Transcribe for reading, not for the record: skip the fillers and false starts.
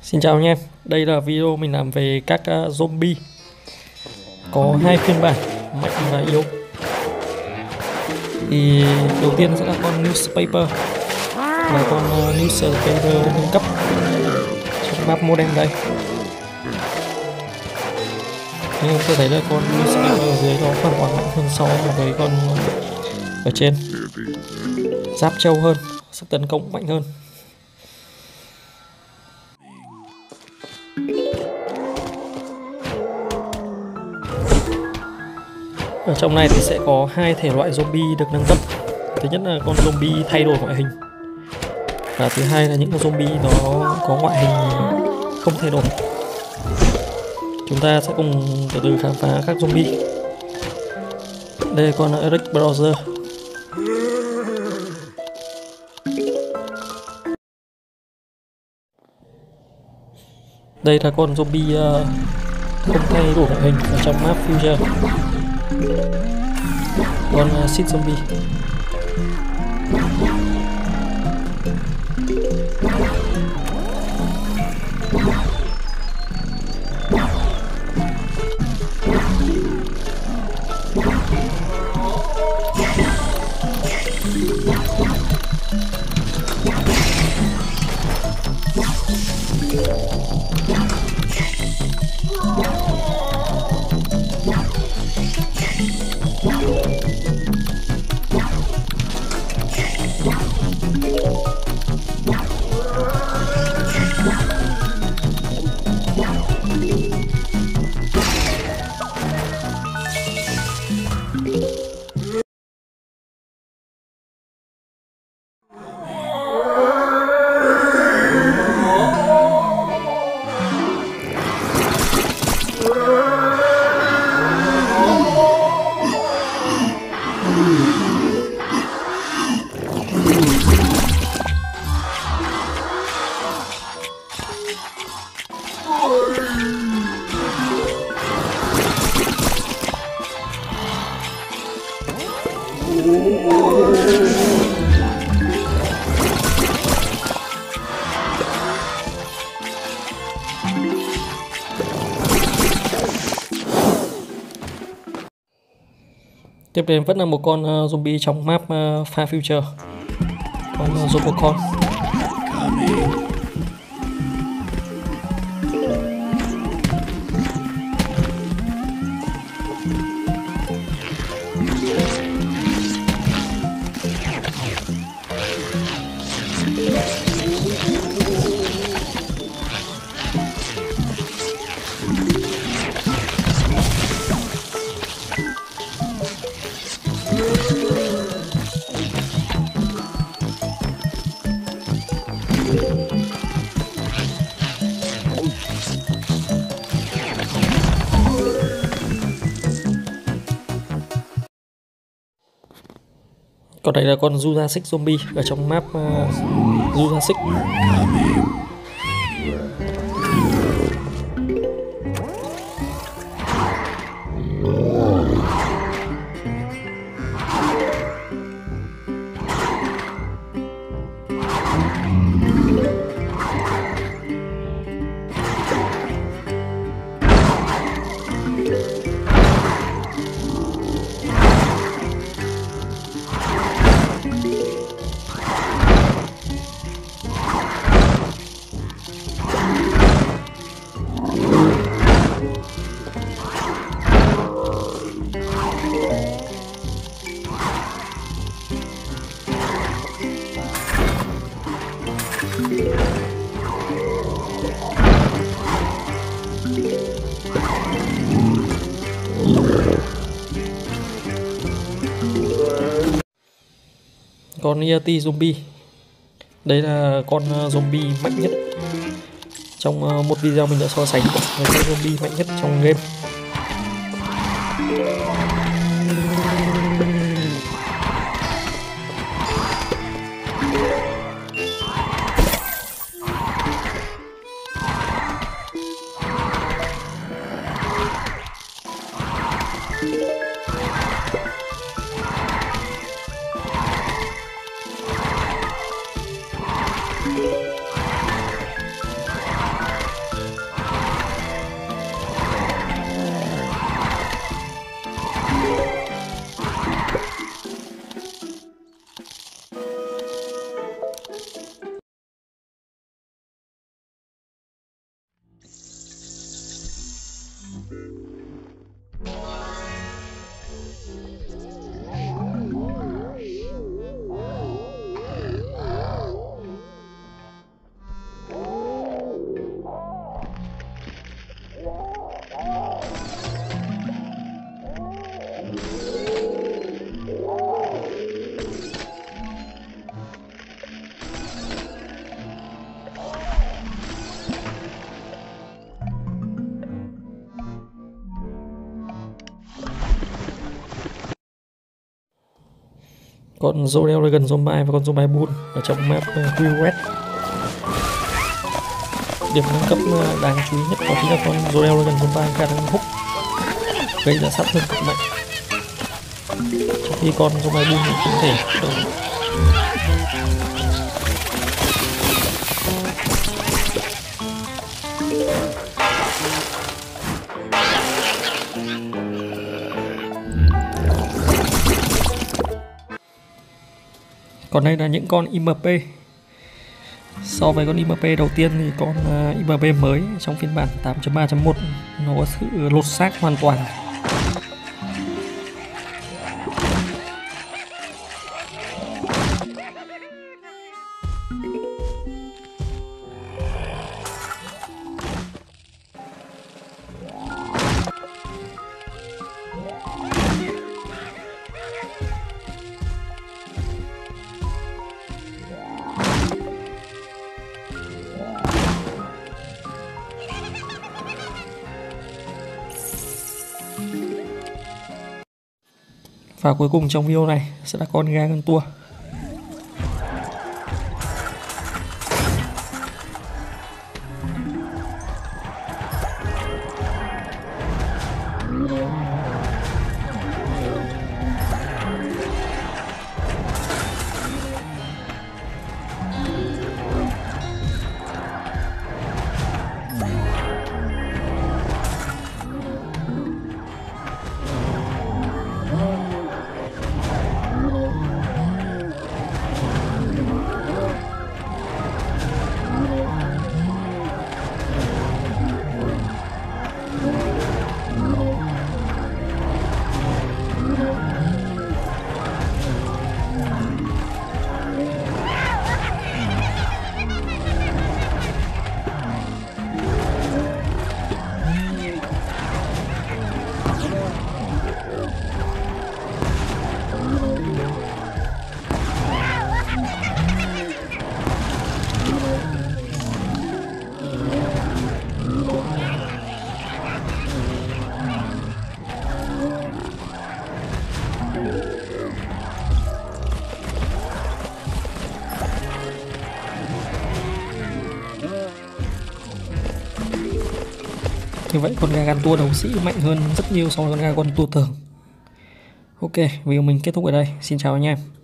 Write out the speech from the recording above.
Xin chào anh em, đây là video mình làm về các zombie. Có hai phiên bản, mạnh và yếu. Thì đầu tiên sẽ là con Newspaper, là con Newspaper nâng cấp trong map modem đây. Anh em có thấy là con Newspaper ở dưới đó hoàn toàn mạnh hơn so với con ở trên. Giáp trâu hơn, sức tấn công mạnh hơn. Ở trong này thì sẽ có hai thể loại zombie được nâng cấp. Thứ nhất là con zombie thay đổi ngoại hình, và thứ hai là những con zombie nó có ngoại hình không thay đổi. Chúng ta sẽ cùng từ từ khám phá các zombie. Đây là con Eric Browser. Đây là con zombie không thay đổi ngoại hình ở trong map Future. Con Seed Zombie. Tiếp đến vẫn là một con zombie trong map Far Future, con Robocon. Còn đây là con Jurassic Zombie ở trong map Jurassic. Con ERT Zombie. Đây là con zombie mạnh nhất. Trong một video mình đã so sánh với con zombie mạnh nhất trong game. con Zodiac Dragon Zombie và con Zombie Bull ở trong map Quill Red. Điểm nâng cấp đáng chú ý nhất đó chính là con Zodiac Dragon Zombie khả năng hút gây ra sát thương cực mạnh, trong khi con Zombie Bull không thể đâu. Còn đây là những con IMP. So với con IMP đầu tiên thì con IMP mới trong phiên bản 8.3.1 nó có sự lột xác hoàn toàn. Và cuối cùng trong video này sẽ là con Gargantua. Như vậy con Gargantua đấu sĩ mạnh hơn rất nhiều so với con Gargantua thường. Ok, video mình kết thúc ở đây. Xin chào anh em.